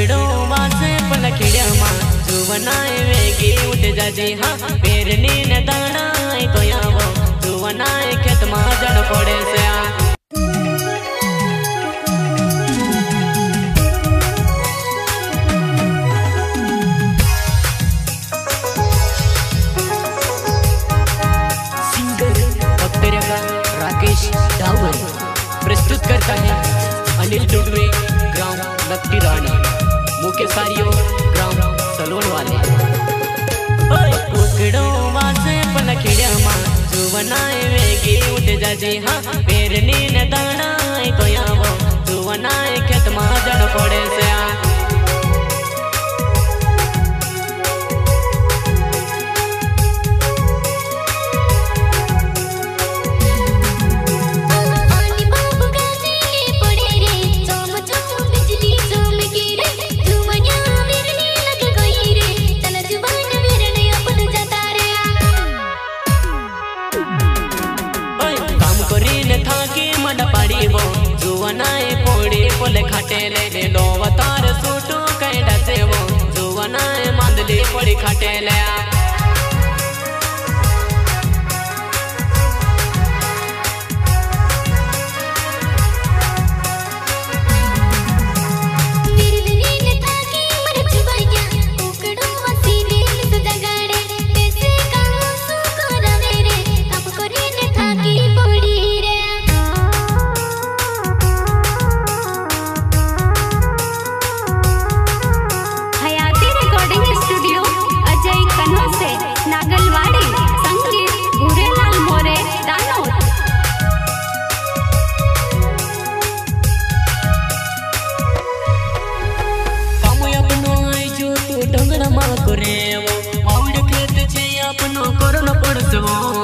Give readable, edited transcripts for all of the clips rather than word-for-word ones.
पकड़ो वासे पलखिया मां जुवनाए वेगी उठ जाजी हाँ पेरनी न दाना कोया वो जुवनाए खेत मां जड़ पड़े से आ प्रस्तुत करता है अनिल डुडवे ग्राम नक्टी रानी मुके सारियो ग्राम सलोन वाले पकड़ो वासे पलखिया मां जुवनाए वेगी उठ जाजी हाँ पेरनी न दाना कोया वो जुवनाए खेत मां जड़ पड़े से आ जुवनाए पोड़ी पोले खाटे ले लो अवतार सूटू कैडा से वो जुवनाए मांदली पोड़ी खाटे ले अपनो कोरोना पड़सो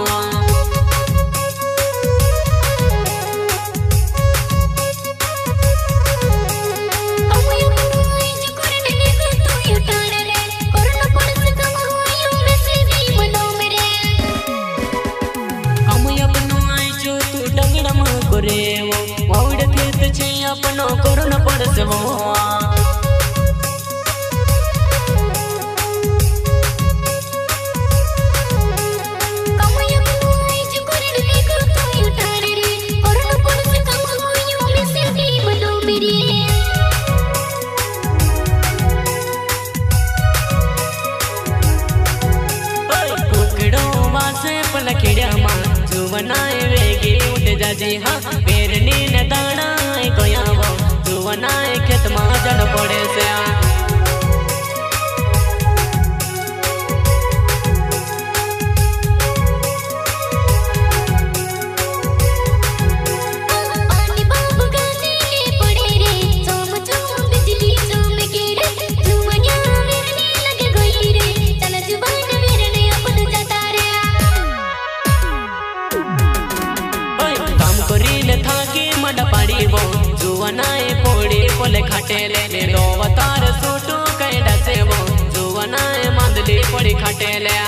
अपनो कोरोना पड़सो पलखिया मां जुवनाए वेगी उठ जाजी हाँ पेरनी न दाना कोया वो जुवनाए खेत मां जड़ पड़े से आ जुवनाए पोड़ी पोले खाटे ले लो अवतार सूटू कैडा से वो जुवनाए मांदली पोड़ी खाटे ले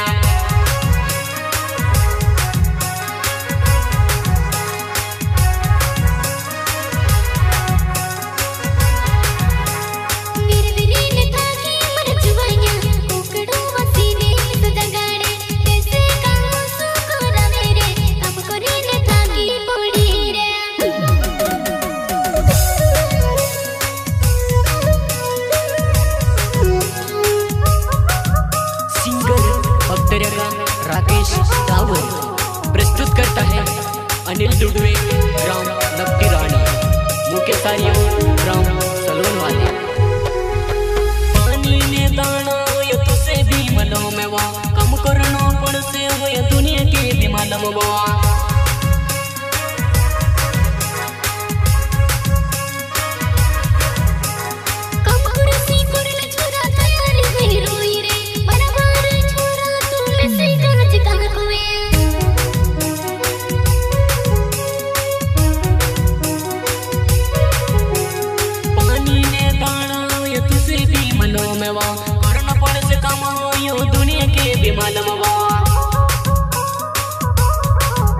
प्रस्तुत करता है अनिल डुडवे ग्राम नक्टी रानी मुके सारियो ग्राम सलोन वाले पानी ने दाना ये तुसे भी मनो में वो कम करनो पड़ से वो ये दुनिया के भी मालूम वो करना पड़ से कम दुनिया के भी मालूम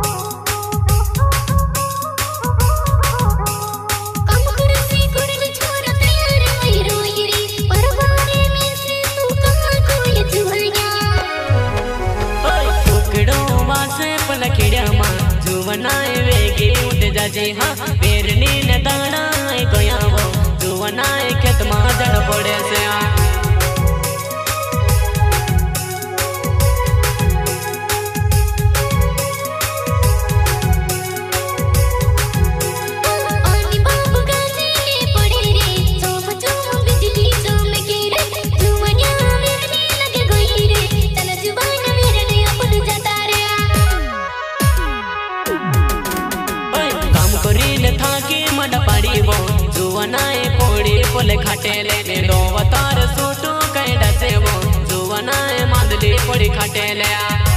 जाजे हाँ पेरनी ने दाना गया वो जुवना खेत में जड़ पड़े से जुवनाए पोड़ी पोले खाटेले लो वतार सूटू कैडा से वो जुवनाए मादली पोड़ी खाटेले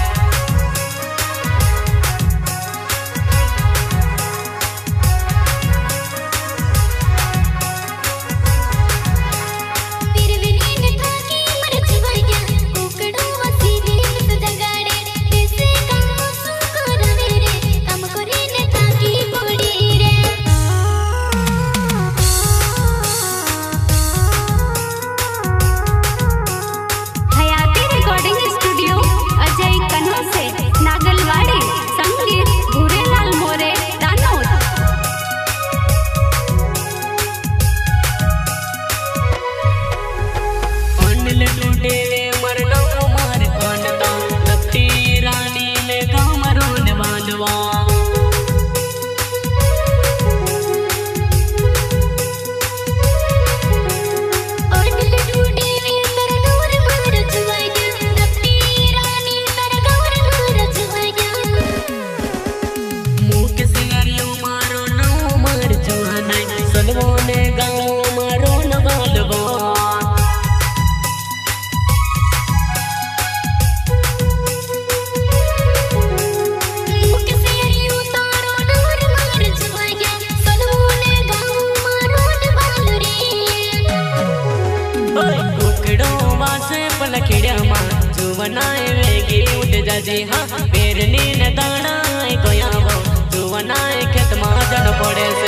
जुवनाए वेगी उठ जाजे हाँ पेरनी ने दाना गया वो जुवनाए खेत में जड़ पड़े से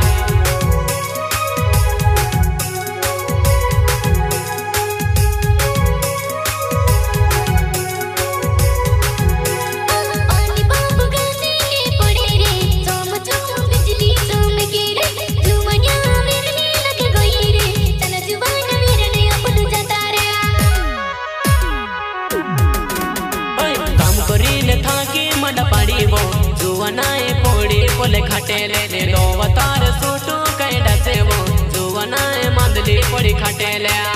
जुवनाए पोड़ी पोले खाटेले लो वतार सूटू कैडा से वो जुवनाए मादली पोड़ी खाटेले